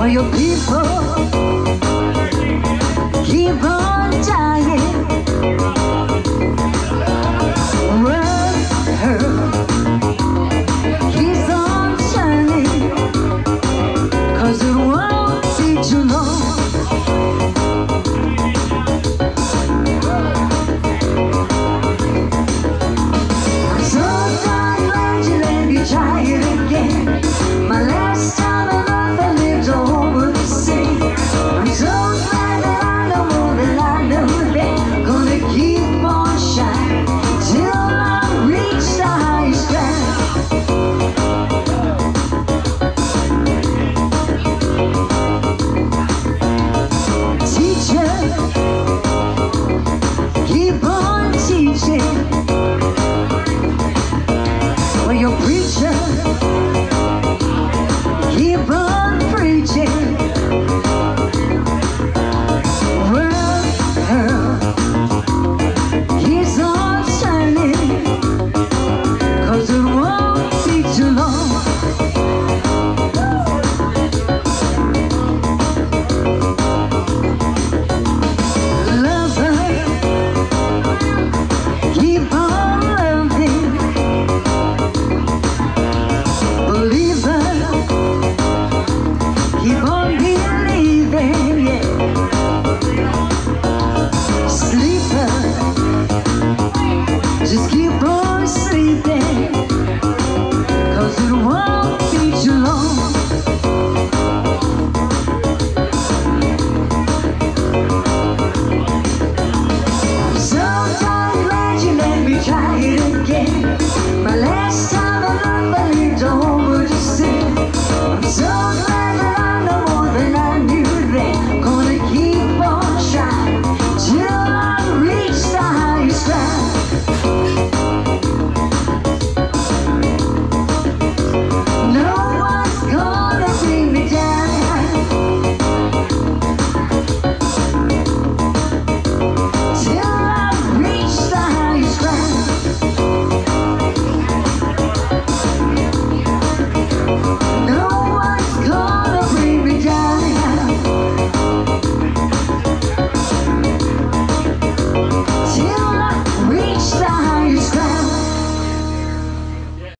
your people keep on dying. Run, her, keeps on shining, 'cause it won't be too long. So don't let me try it again. My last time on earth I lived over the sea. I'm so glad that I know that I know that gonna keep on shining till I reach the highest ground. Teacher, keep on teaching. Well, your preacher, keep on preaching. Well, keeps on shining, 'cause it won't be too long.